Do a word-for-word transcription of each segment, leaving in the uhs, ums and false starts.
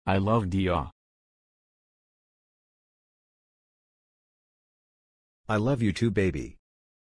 I love Dia. I love you too, baby.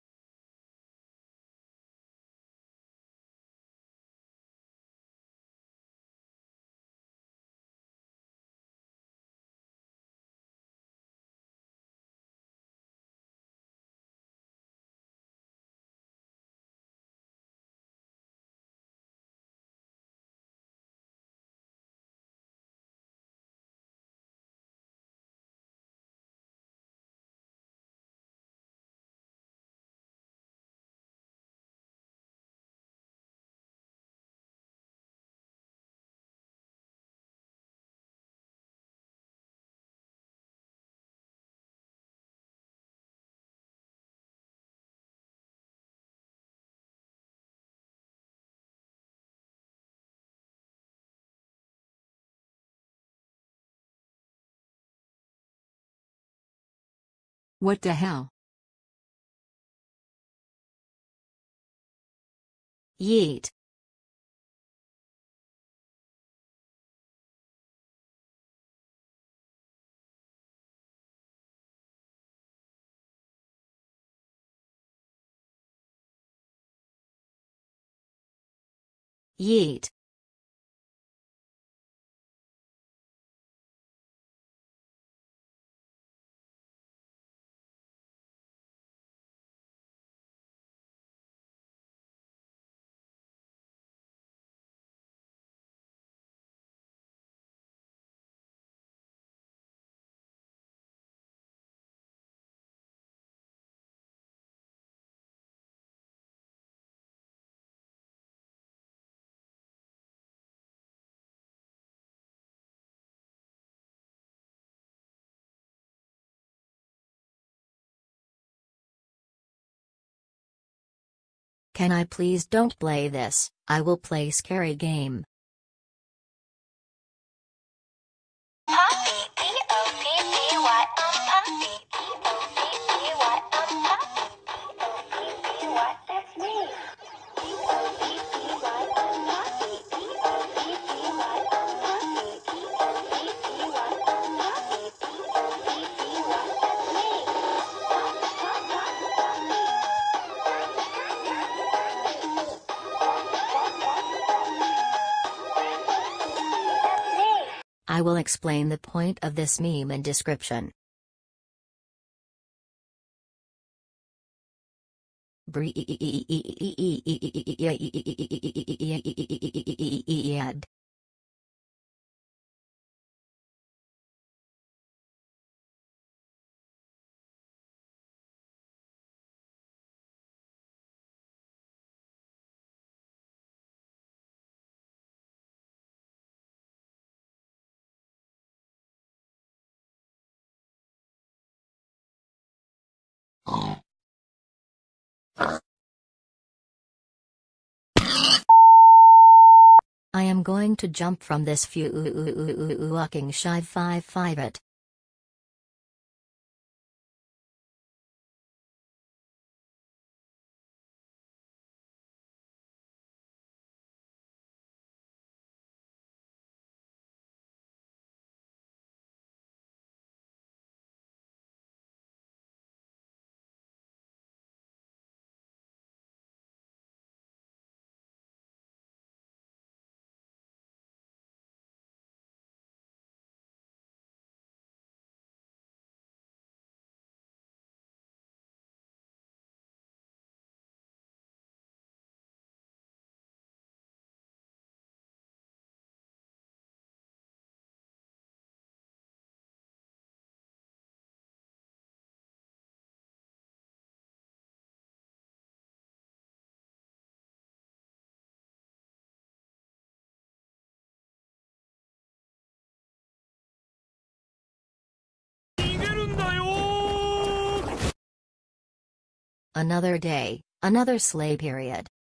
What the hell? Yeet. Yeet. Can I please don't play this? I will play scary game. Puppy, P O P P Y, puppy, P O P P Y, puppy, P O P P Y, that's me. P O P P Y, puppy, P O P P Y, puppy, P O P P Y, puppy, P O P P Y, that's me. That's me. I will explain the point of this meme in description. Breed. I am going to jump from this fucking shy five five it. Another day, another sleigh period.